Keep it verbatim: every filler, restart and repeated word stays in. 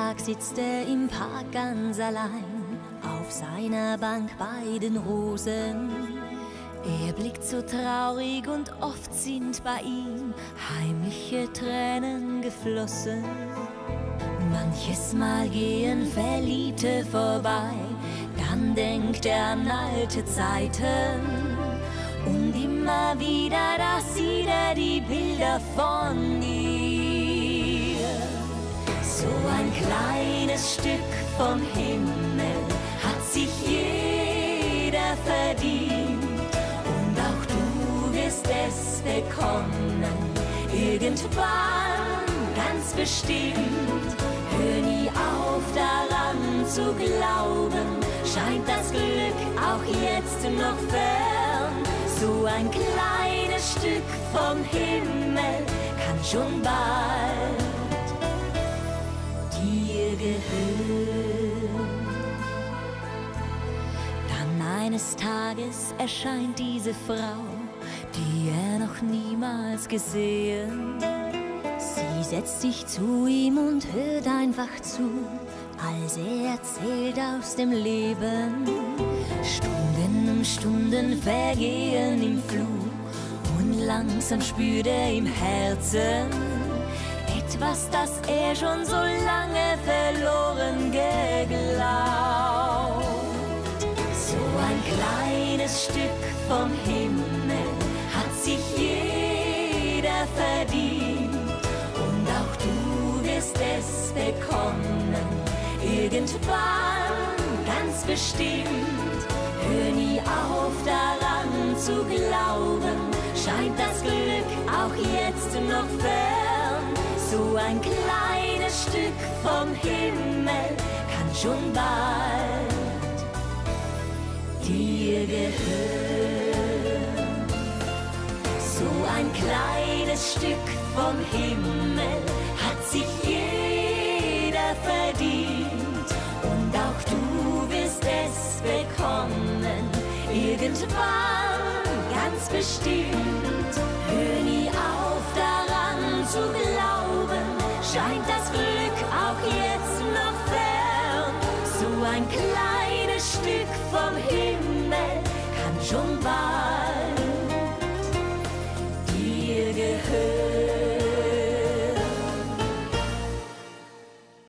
Tag sitzt er im Park ganz allein, auf seiner Bank bei den Rosen. Er blickt so traurig und oft sind bei ihm heimliche Tränen geflossen. Manches Mal gehen Verliebte vorbei, dann denkt er an alte Zeiten. Und immer wieder, da sieht er die Bilder von ihr. So ein kleines Stück vom Himmel hat sich jeder verdient. Und auch du wirst es bekommen, irgendwann ganz bestimmt. Hör nie auf daran zu glauben, scheint das Glück auch jetzt noch fern. So ein kleines Stück vom Himmel kann schon bald dir gehören. Dann eines Tages erscheint diese Frau, die er noch niemals gesehen. Sie setzt sich zu ihm und hört einfach zu, als er erzählt aus dem Leben. Stunden um Stunden vergehen im Flug und langsam spürt er im Herzen etwas, das er schon so lange verloren geglaubt. So ein kleines Stück vom Himmel hat sich jeder verdient. Und auch du wirst es bekommen, irgendwann ganz bestimmt. Hör nie auf daran zu glauben, scheint das Glück auch jetzt noch fern. So ein kleines Stück vom Himmel kann schon bald dir gehören. So ein kleines Stück vom Himmel hat sich jeder verdient. Und auch du wirst es bekommen, irgendwann ganz bestimmt. Hör nie auf daran zu glauben, scheint das Glück auch jetzt noch fern. So ein kleines Stück vom Himmel kann schon bald